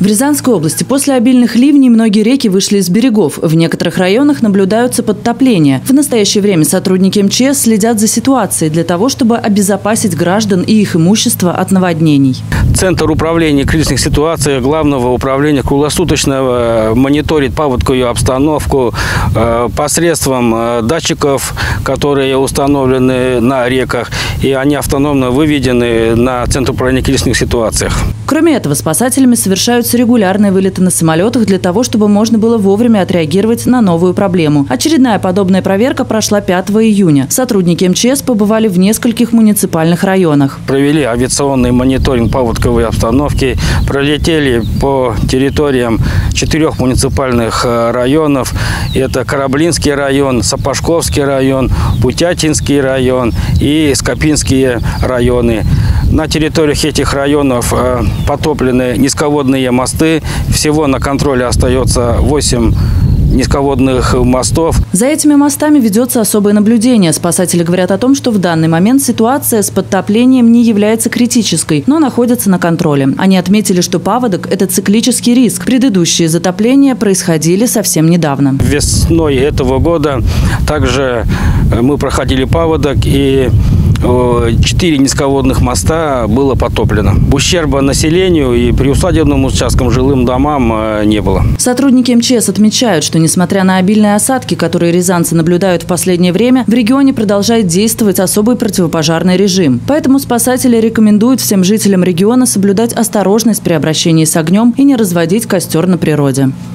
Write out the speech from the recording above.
В Рязанской области после обильных ливней многие реки вышли из берегов. В некоторых районах наблюдаются подтопления. В настоящее время сотрудники МЧС следят за ситуацией для того, чтобы обезопасить граждан и их имущество от наводнений. Центр управления кризисных ситуаций Главного управления круглосуточно мониторит паводковую обстановку посредством датчиков, которые установлены на реках, и они автономно выведены на Центр управления кризисных ситуаций. Кроме этого, спасателями совершаются регулярные вылеты на самолетах для того, чтобы можно было вовремя отреагировать на новую проблему. Очередная подобная проверка прошла 5 июня. Сотрудники МЧС побывали в нескольких муниципальных районах. Провели авиационный мониторинг паводковой обстановки, пролетели по территориям 4 муниципальных районов. Это Кораблинский район, Сапожковский район, Путятинский район и Скопинские районы. На территориях этих районов потоплены низководные мосты. Всего на контроле остается 8 низководных мостов. За этими мостами ведется особое наблюдение. Спасатели говорят о том, что в данный момент ситуация с подтоплением не является критической, но находится на контроле. Они отметили, что паводок – это циклический риск. Предыдущие затопления происходили совсем недавно. Весной этого года также мы проходили паводок, и 4 низководных моста было потоплено. Ущерба населению и приусадебным участкам, жилым домам не было. Сотрудники МЧС отмечают, что несмотря на обильные осадки, которые рязанцы наблюдают в последнее время, в регионе продолжает действовать особый противопожарный режим. Поэтому спасатели рекомендуют всем жителям региона соблюдать осторожность при обращении с огнем и не разводить костер на природе.